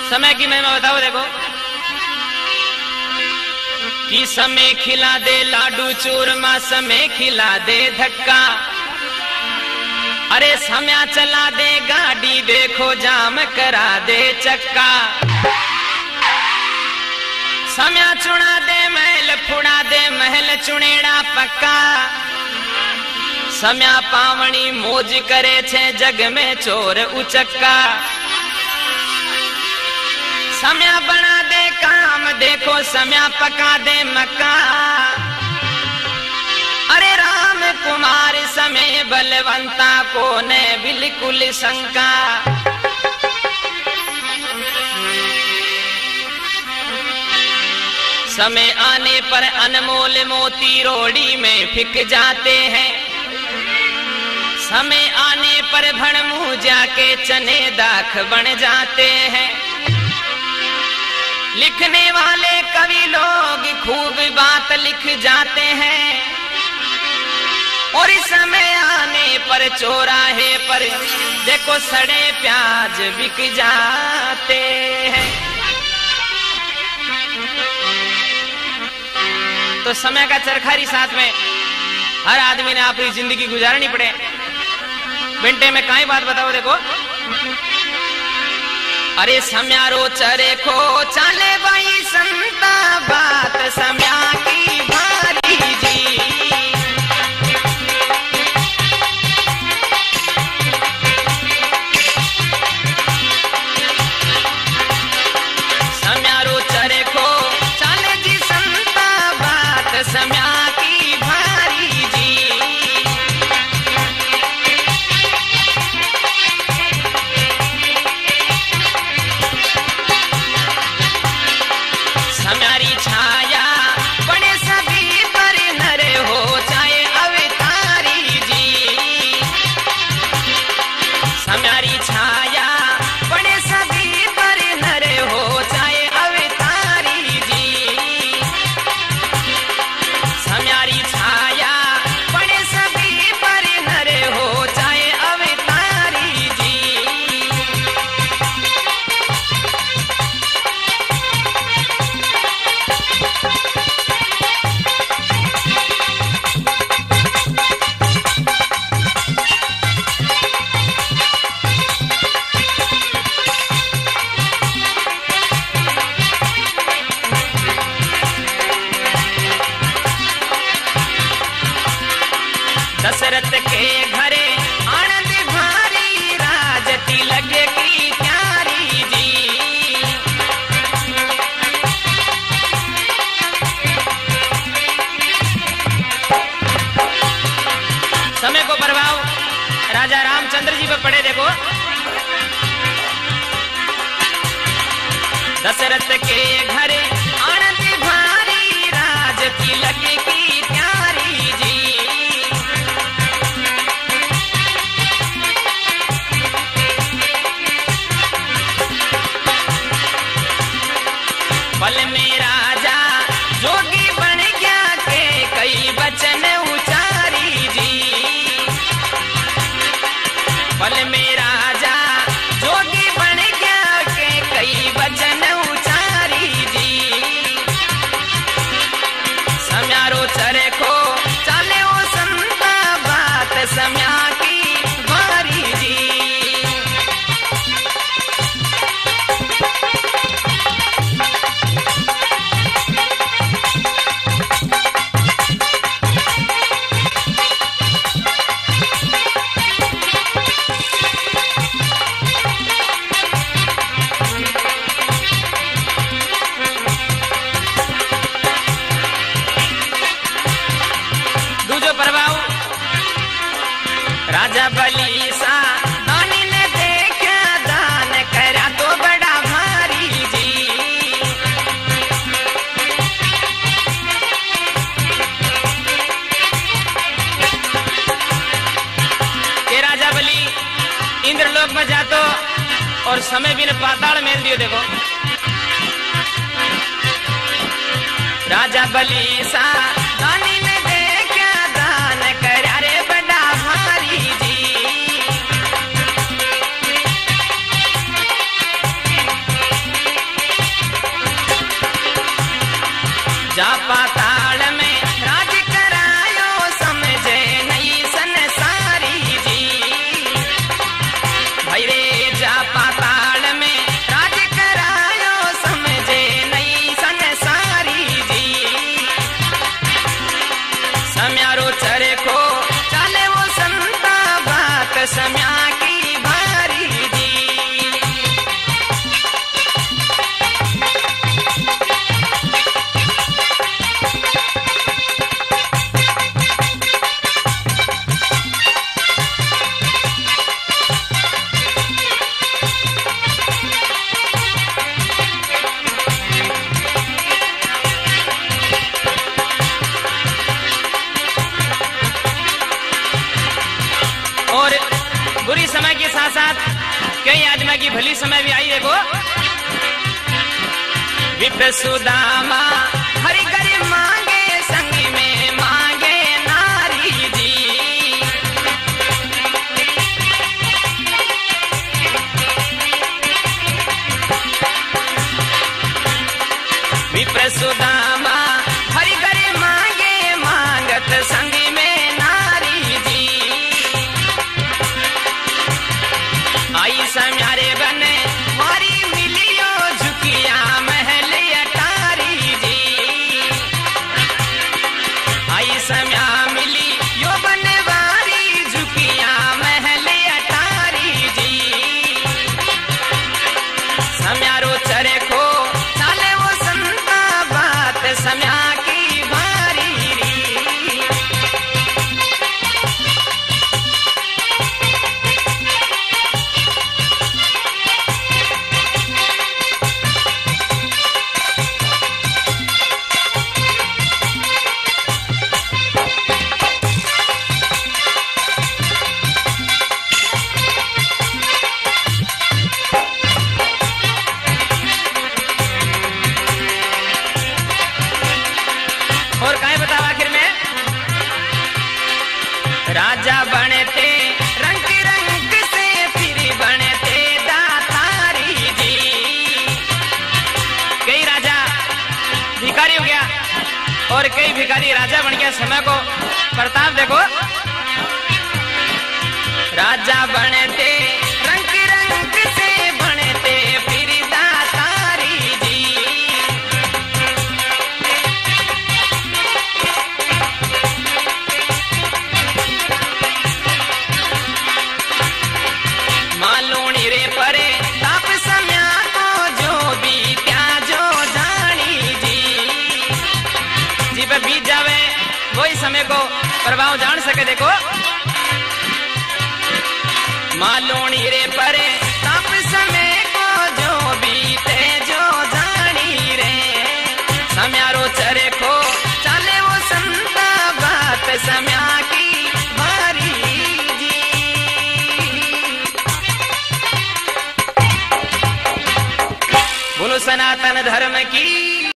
समय की महिमा बताओ। देखो कि समय खिला दे लाडू चूरमा, समय खिला दे धक्का, अरे समय चला दे गाड़ी, देखो जाम करा दे चक्का। समय चुना दे महल, फुड़ा दे महल चुनेड़ा पक्का। समय पावनी मौज करे छे जग में चोर उचक्का। समय बना दे काम, देखो समय पका दे मक्का। अरे राम कुमार समय बलवंता को ने बिल्कुल शंका। समय आने पर अनमोल मोती रोड़ी में फिक जाते हैं। समय आने पर भड़मू जाके चने दाख बन जाते हैं। लिखने वाले कवि लोग खूब बात लिख जाते हैं। और इस समय आने पर चौराहे पर देखो सड़े प्याज बिक जाते हैं। तो समय का चरखारी साथ में हर आदमी ने अपनी जिंदगी गुजारनी पड़े। मिनटे में काई बात बताओ। देखो अरे सम्यारो चरे को चले भाई संता, बात सम्या की भारी जी। सम्यारो चरे को चले जी संता, बात सम्या की भारी जी। सम्यारी छाया बड़े सभी पर नरे हो चाहे अवतारी जी। सम्यारी छाया बड़े सभी पर नरे हो चाहे अवतारी जी। सम्यारी छाया बड़े सभी पर नरे हो चाहे अवतारी जी। दशरथ के घरे आनंद भारी, राजती लगे की प्यारी जी। समय को प्रभाव राजा रामचंद्र जी पर पड़े। देखो दशरथ के घरे आनंद भारी, राजती लगे की प्यारी जी। पल में राजा जोगी बन गया के कई वचन उचारी जी। पल में राजा जोगी बन गया के कई वचन उचारी जी। सम्यारो चरे को चले ओ संता, बात सम्या की भारी जी। दूजो प्रभाव राजा बली सा दानी ने देखा, दान करा तो बड़ा भारी जी। के राजा बली इंद्रलोक में जातो और समय भी ने पाताल मेल दियो। देखो राजा बली सा दानी ने देखा, दान करा रे बड़ा भारी जी। के साथ साथ कई आदमी की भली समय भी आई। देखो विप्र सुदामा हरि करे मांगे संग में मांगे नारी जी। विप्र सुदामा हरि करे मांगे मांगत संग में नारी जी। आई सम्यारे बने मारी मिलियो झुकिया महल अटारी जी। आई सम्या मिली यो बनवारी झुकिया महल अटारी जी। सम्यारो चरे को चाले वो संता बात सम्या की भारी री। और काहे बतावा आखिर में राजा बनते रंग रंग से फिर बनते दातारी जी। कई राजा भिखारी हो गया और कई भिखारी राजा बन गया। समय को प्रताप देखो राजा बनते रंग रंग से बनते फिर दातारी जी। मालूनी रे परे ताप सम्या को जो बीत्या जो जानी जी। जी पे बीत जावे वही समय को प्रभाव जान सके। देखो मालूनी रे परे ताप समय को जो बीते जो जानी रे। सम्यारो चरे को चाले वो संता बात सम्या की भारी जी। बोलो सनातन धर्म की।